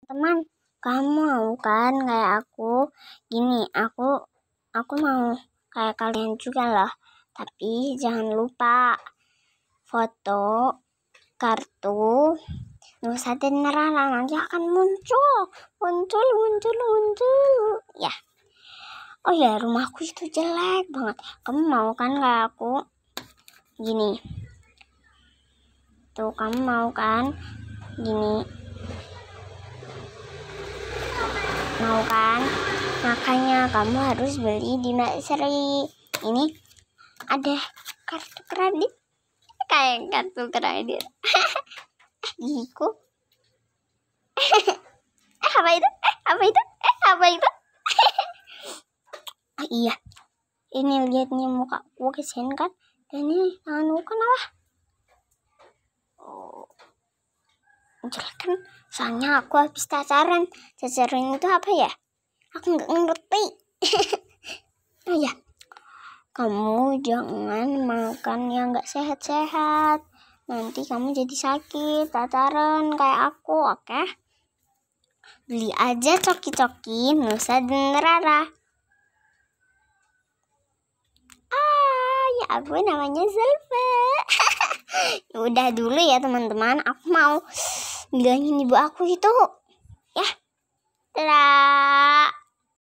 Teman, kamu mau kan kayak aku? Gini, aku mau kayak kalian juga loh. Tapi jangan lupa foto kartu Nusa dan Rara, nanti akan muncul. Ya. Oh ya, rumahku itu jelek banget. Kamu mau kan kayak aku? Gini. Tuh, kamu mau kan? Gini. Mau kan? Makanya kamu harus beli di Mbak Sri. Ini ada kartu kredit. Kayak kartu kredit. Gigiku. Apa itu? Apa itu? Oh iya. Ini lihat nih mukaku kesian kan? Dan ini tanganku kenapa? Oh, jelek kan? Soalnya aku habis cacaran. Cacaran itu apa ya? Aku nggak ngerti. Oh ya, kamu jangan makan yang nggak sehat-sehat. Nanti kamu jadi sakit, cacaran kayak aku, oke? Beli aja coki-coki Nusa dan Rara. Ya aku namanya Zalfa. Udah dulu ya teman-teman, aku mau bilangin ibu aku itu. Ya, dadah.